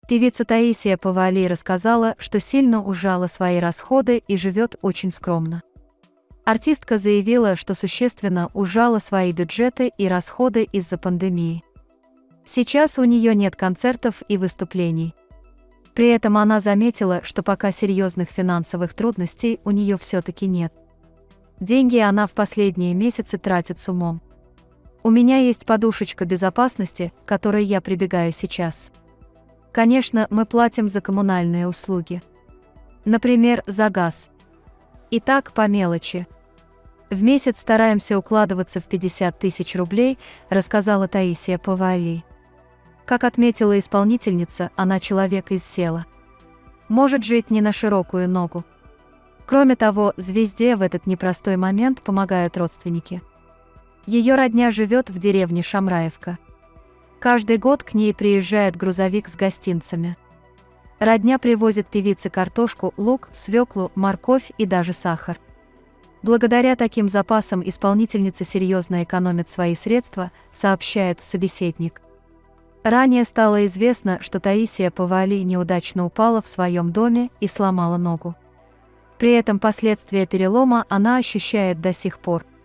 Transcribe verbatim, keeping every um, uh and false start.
Певица Таисия Повалий рассказала, что сильно ужала свои расходы и живет очень скромно. Артистка заявила, что существенно ужала свои бюджеты и расходы из-за пандемии. Сейчас у нее нет концертов и выступлений. При этом она заметила, что пока серьезных финансовых трудностей у нее все-таки нет. Деньги она в последние месяцы тратит с умом. У меня есть подушечка безопасности, к которой я прибегаю сейчас. Конечно, мы платим за коммунальные услуги. Например, за газ. И так по мелочи. В месяц стараемся укладываться в пятьдесят тысяч рублей, рассказала Таисия Повалий. Как отметила исполнительница, она человек из села. Может жить не на широкую ногу. Кроме того, звезде в этот непростой момент помогают родственники. Ее родня живет в деревне Шамраевка. Каждый год к ней приезжает грузовик с гостинцами. Родня привозит певице картошку, лук, свеклу, морковь и даже сахар. Благодаря таким запасам исполнительница серьезно экономит свои средства, сообщает собеседник. Ранее стало известно, что Таисия Повалий неудачно упала в своем доме и сломала ногу. При этом последствия перелома она ощущает до сих пор.